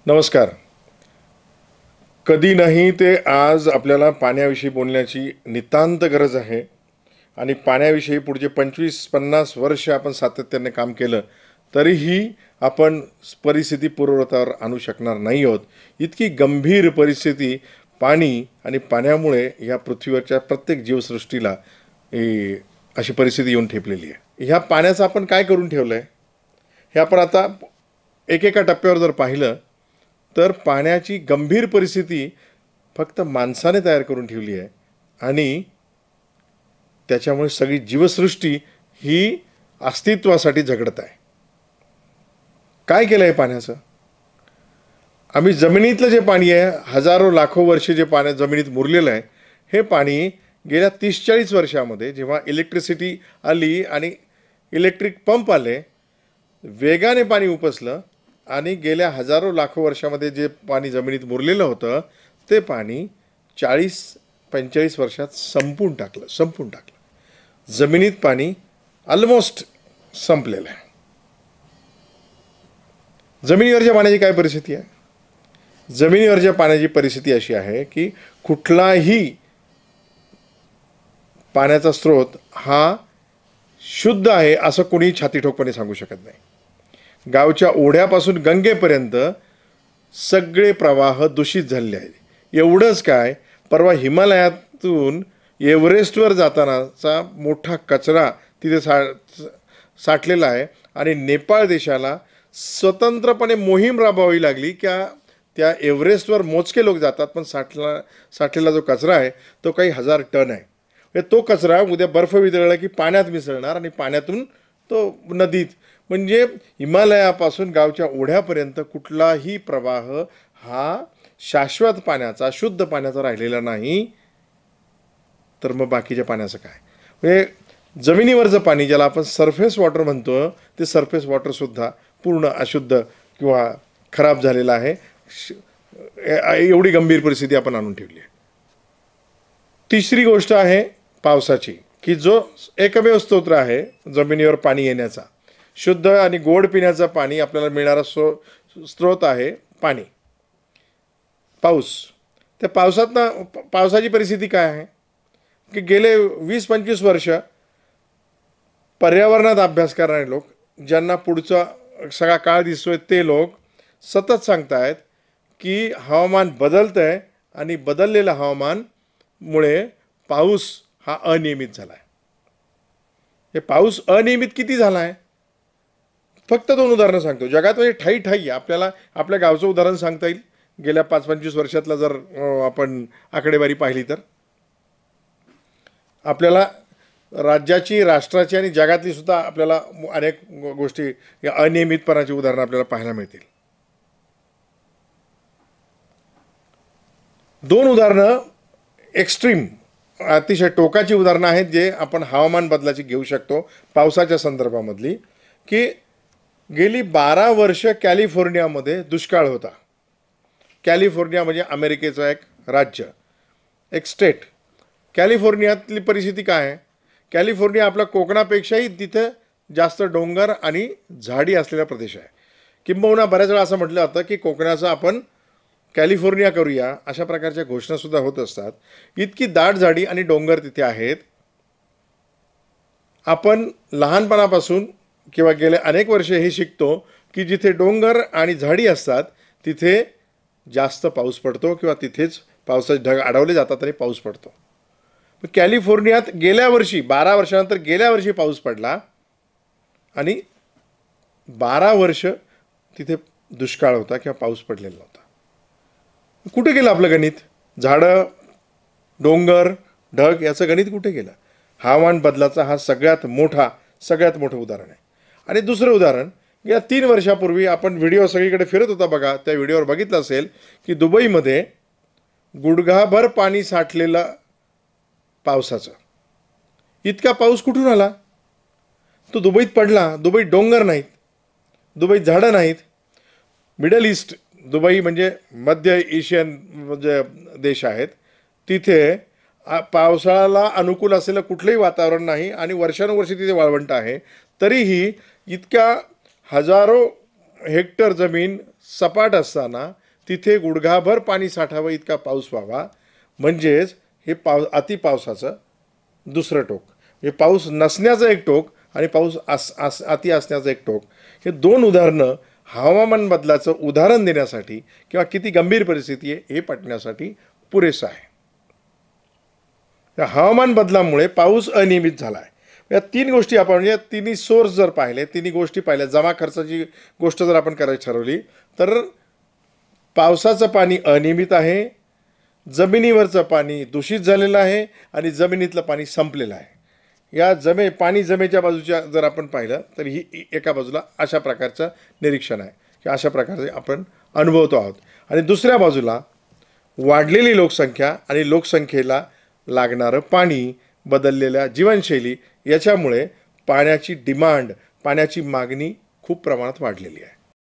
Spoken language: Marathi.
नमस्कार. कधी नाही ते आज आपल्याला पाण्याविषयी बोलण्याची नितांत गरज आहे आणि पाण्याविषयी पुढचे 25-50 वर्ष आपण सातत्याने काम केलं तरीही आपण परिस्थिती पूर्ववतावर आणू शकणार नाही आहोत. इतकी गंभीर परिस्थिती पाणी आणि पाण्यामुळे या पृथ्वीवरच्या प्रत्येक जीवसृष्टीला अशी परिस्थिती येऊन ठेपलेली आहे. ह्या पाण्याचं आपण काय करून ठेवलं आहे हे आपण आता एकेका टप्प्यावर जर पाहिलं तर पाण्याची गंभीर परिस्थिती फक्त माणसाने तयार करून ठेवली आहे आणि त्याच्यामुळे सगळी जीवसृष्टी ही अस्तित्वासाठी झगडत आहे. काय केलं आहे पाण्याचं? आम्ही जमिनीतलं जे पाणी आहे, हजारो लाखो वर्षे जे पाणी जमिनीत मुरलेलं आहे, हे पाणी गेल्या 30-40 वर्षामध्ये जेव्हा इलेक्ट्रिसिटी आली आणि इलेक्ट्रिक पंप आले, वेगाने पाणी उपसलं आणि गेल्या हजारो लाखो वर्षामध्ये जे पाणी जमिनीत मुरलेलं होतं ते पाणी 40-45 वर्षात संपून टाकलं. जमिनीत पाणी ऑलमोस्ट संपलेलं आहे. जमिनीवरच्या पाण्याची काय परिस्थिती आहे? जमिनीवरच्या पाण्याची परिस्थिती अशी आहे की कुठलाही पाण्याचा स्रोत हा शुद्ध आहे असं कोणी छातीठोकपणे सांगू शकत नाही. गावच्या ओढ्यापासून गंगेपर्यंत सगळे प्रवाह दूषित झालेले आहेत. एवढंच काय, परवा हिमालयातून एव्हरेस्टवर जातानाचा मोठा कचरा तिथे साठलेला आहे आणि नेपाळ देशाला स्वतंत्रपणे मोहीम राबवावी लागली की त्या एव्हरेस्टवर मोजके लोक जातात, पण साठलेला जो कचरा आहे तो काही 1000 टन आहे. तो कचरा उद्या बर्फ वितळला की पाण्यात मिसळणार आणि पाण्यातून तो नदीत, म्हणजे हिमालयापासून गावच्या ओढ्यापर्यंत कुठलाही प्रवाह हा शाश्वत पाण्याचा, शुद्ध पाण्याचा राहिलेला नाही. तर मग बाकीच्या पाण्याचं काय? म्हणजे जमिनीवरचं पाणी ज्याला आपण सरफेस वॉटर म्हणतो, ते सरफेस वॉटरसुद्धा पूर्ण अशुद्ध किंवा खराब झालेलं आहे. एवढी गंभीर परिस्थिती आपण आणून ठेवली आहे. तिसरी गोष्ट आहे पावसाची, की जो एकमेव स्तोत्र आहे जमिनीवर पाणी येण्याचा, शुद्ध आणि गोड पिण्याचं पाणी आपल्याला मिळणारा स्रोत आहे पाणी, पाऊस. त्या पावसाची परिस्थिती काय आहे की गेले 20-25 वर्ष पर्यावरणात अभ्यास करणारे लोक, ज्यांना पुढचा सगळा काळ दिसतोय, ते लोक सतत सांगतायत की हवामान बदलतं आहे आणि बदललेलं हवामानमुळे पाऊस हा अनियमित झाला आहे. हे पाऊस अनियमित किती झाला आहे? फक्त 2 उदाहरणं सांगतो. जगात म्हणजे ठाई आपल्याला आपल्या गावचं उदाहरण सांगता येईल. गेल्या 5-25 वर्षातला जर आपण आकडेवारी पाहिली तर आपल्याला राज्याची, राष्ट्राची आणि जगातली सुद्धा आपल्याला अनेक गोष्टी या अनियमितपणाची उदाहरणं आपल्याला पाहायला मिळतील. 2 उदाहरणं एक्स्ट्रीम, अतिशय टोकाची उदाहरणं आहेत जे आपण हवामान बदलाची घेऊ शकतो पावसाच्या संदर्भामधली. की गेली 12 वर्ष कॅलिफोर्नियामध्ये दुष्काळ होता. कॅलिफोर्निया म्हणजे अमेरिकेचं एक राज्य, एक स्टेट. कॅलिफोर्नियातली परिस्थिती काय आहे? कॅलिफोर्निया आपल्या कोकणापेक्षाही तिथे जास्त डोंगर आणि झाडी असलेला प्रदेश आहे. किंबहुना बऱ्याच वेळा असं म्हटलं जातं की कोकणाचं आपण कॅलिफोर्निया करूया, अशा प्रकारच्या घोषणासुद्धा होत असतात. इतकी दाट झाडी आणि डोंगर तिथे आहेत. आपण लहानपणापासून किंवा गेले अनेक वर्षे हे शिकतो की जिथे डोंगर आणि झाडी असतात तिथे जास्त पाऊस पडतो किंवा तिथेच पावसाचे ढग अडवले जातात आणि पाऊस पडतो. कॅलिफोर्नियात गेल्या वर्षी 12 वर्षानंतर गेल्या वर्षी पाऊस पडला आणि 12 वर्ष तिथे दुष्काळ होता किंवा पाऊस पडलेला नव्हता. कुठे गेलं आपलं गणित? झाडं, डोंगर, ढग याचं गणित कुठे गेलं? हवामान बदलाचा हा सगळ्यात मोठं उदाहरण आहे. आणि दुसरं उदाहरण, गेल्या 3 वर्षापूर्वी आपण व्हिडिओ सगळीकडे फिरत होता बघा, त्या व्हिडिओवर बघितलं असेल की दुबईमध्ये गुडघाभर पाणी साठलेलं पावसाचं. इतका पाऊस कुठून आला? तो दुबईत पडला. दुबईत डोंगर नाहीत, दुबईत झाडं नाहीत. मिडल ईस्ट, दुबई म्हणजे मध्य एशियन म्हणजे देश आहेत, तिथे पावसाळ्याला अनुकूल असलेलं कुठलंही वातावरण नाही आणि वर्षानुवर्षे तिथे वाळवंट आहे. तरीही इतक्या हजारो हेक्टर जमीन सपाट असताना तिथे गुडघाभर पाणी साठावं इतका पाऊस व्हावा, म्हणजेच हे अतिपावसाचं दुसरं टोक. हे पाऊस नसण्याचं एक टोक आणि पाऊस अति असण्याचं एक टोक. हे दोन उदाहरणं हवामान बदलाचं उदाहरण देण्यासाठी किंवा किती गंभीर परिस्थिती आहे हे पटण्यासाठी पुरेसं आहे. हवामान बदलामुळे पाऊस अनियमित झाला आहे. या तीन गोष्टी आपण म्हणजे तिन्ही सोर्स जर पाहिले, तिन्ही गोष्टी पाहिल्या, जमा खर्चाची गोष्ट जर आपण करायची ठरवली तर पावसाचं पाणी अनियमित आहे, जमिनीवरचं पाणी दूषित झालेलं आहे आणि जमिनीतलं पाणी संपलेलं आहे. या पाणी जमेच्या बाजूच्या जर आपण पाहिलं तर ही एका बाजूला अशा प्रकारचं निरीक्षण आहे की अशा प्रकारे आपण अनुभवतो आहोत. आणि दुसऱ्या बाजूला वाढलेली लोकसंख्या आणि लोकसंख्येला लागणारं पाणी, बदललेल्या जीवनशैली याच्यामुळे पाण्याची डिमांड, पाण्याची मागणी खूप प्रमाणात वाढलेली आहे.